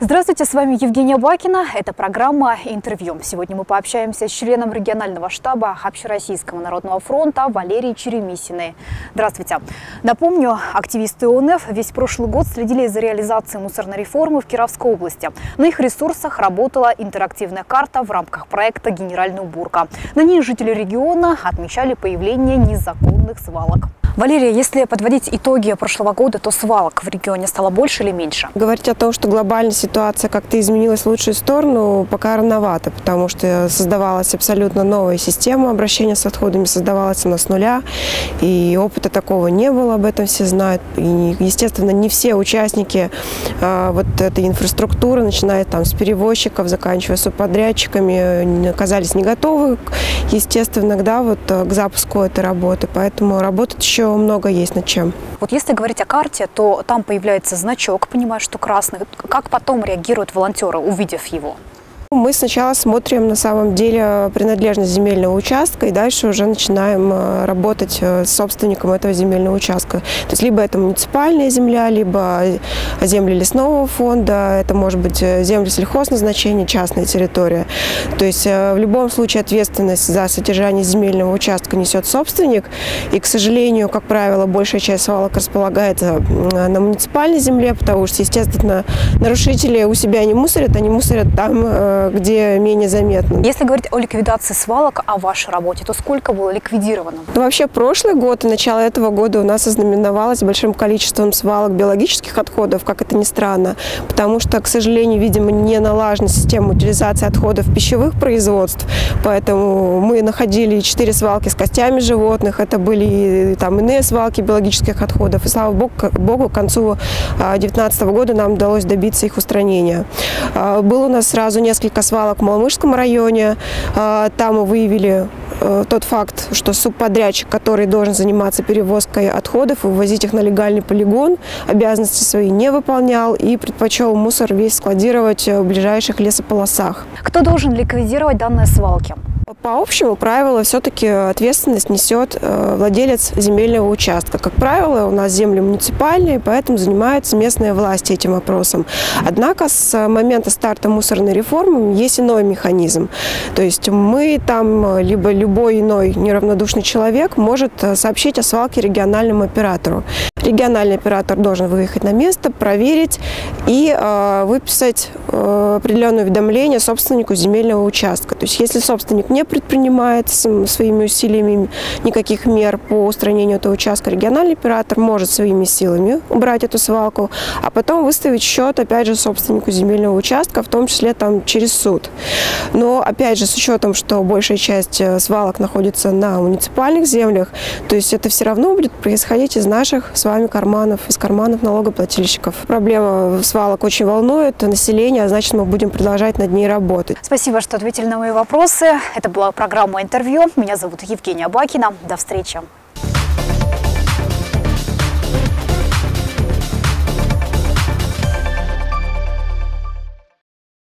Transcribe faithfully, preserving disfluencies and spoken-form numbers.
Здравствуйте, с вами Евгения Бакина. Это программа «Интервью». Сегодня мы пообщаемся с членом регионального штаба Общероссийского народного фронта Валерией Черемисиной. Здравствуйте. Напомню, активисты О Н Ф весь прошлый год следили за реализацией мусорной реформы в Кировской области. На их ресурсах работала интерактивная карта в рамках проекта «Генеральная уборка». На ней жители региона отмечали появление незаконных свалок. Валерия, если подводить итоги прошлого года, то свалок в регионе стало больше или меньше? Говорить о том, что глобальная ситуация как-то изменилась в лучшую сторону, пока рановато, потому что создавалась абсолютно новая система обращения с отходами, создавалась она с нуля, и опыта такого не было, об этом все знают. И, естественно, не все участники а, вот этой инфраструктуры, начиная там с перевозчиков, заканчивая субподрядчиками, оказались не готовы, естественно, да, вот, к запуску этой работы, поэтому работать еще много есть над чем. Вот если говорить о карте, то там появляется значок, понимаю, что красный. Как потом реагируют волонтеры, увидев его? Мы сначала смотрим на самом деле принадлежность земельного участка и дальше уже начинаем работать с собственником этого земельного участка. То есть либо это муниципальная земля, либо земли лесного фонда, это может быть земли сельхозназначения, частная территория. То есть в любом случае ответственность за содержание земельного участка несет собственник. И, к сожалению, как правило, большая часть свалок располагается на муниципальной земле, потому что, естественно, нарушители у себя не мусорят, они мусорят там, где менее заметно. Если говорить о ликвидации свалок, о вашей работе, то сколько было ликвидировано? Ну, вообще, прошлый год и начало этого года у нас ознаменовалось большим количеством свалок биологических отходов, как это ни странно, потому что, к сожалению, видимо, не налажена система утилизации отходов пищевых производств, поэтому мы находили четыре свалки с костями животных, это были там иные свалки биологических отходов, и, слава богу, богу к концу две тысячи девятнадцатого года нам удалось добиться их устранения. Было у нас сразу несколько свалок в Малмышском районе. Там мы выявили тот факт, что субподрядчик, который должен заниматься перевозкой отходов и вывозить их на легальный полигон, обязанности свои не выполнял и предпочел мусор весь складировать в ближайших лесополосах. Кто должен ликвидировать данные свалки? По общему правилу все-таки ответственность несет владелец земельного участка. Как правило, у нас земли муниципальные, поэтому занимаются местные власти этим вопросом. Однако с момента старта мусорной реформы есть иной механизм. То есть мы там, либо любой иной неравнодушный человек может сообщить о свалке региональному оператору. Региональный оператор должен выехать на место, проверить и э, выписать э, определенное уведомление собственнику земельного участка. То есть если собственник не предпринимает своими усилиями никаких мер по устранению этого участка, региональный оператор может своими силами убрать эту свалку, а потом выставить счет, опять же, собственнику земельного участка, в том числе там через суд. Но, опять же, с учетом, что большая часть свалок находится на муниципальных землях, то есть это все равно будет происходить из наших с вами карманов, из карманов налогоплательщиков. Проблема свалок очень волнует население, а значит, мы будем продолжать над ней работать. Спасибо, что ответили на мои вопросы. Это была программа «Интервью». Меня зовут Евгения Бакина. До встречи.